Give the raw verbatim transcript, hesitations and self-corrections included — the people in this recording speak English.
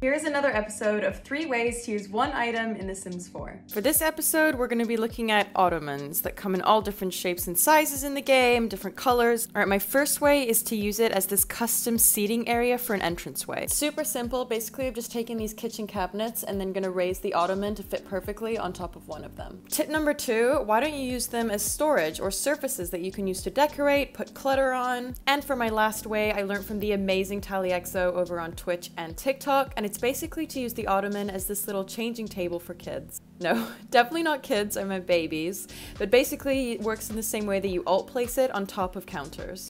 Here's another episode of three ways to use one item in The Sims four. For this episode, we're going to be looking at ottomans that come in all different shapes and sizes in the game, different colors. Alright, my first way is to use it as this custom seating area for an entranceway. Super simple. Basically, I've just taken these kitchen cabinets and then going to raise the ottoman to fit perfectly on top of one of them. Tip number two, why don't you use them as storage or surfaces that you can use to decorate, put clutter on. And for my last way, I learned from the amazing Taliexo over on Twitch and TikTok, and it's basically to use the ottoman as this little changing table for kids. No, definitely not kids, I meant babies. But basically it works in the same way that you alt place it on top of counters.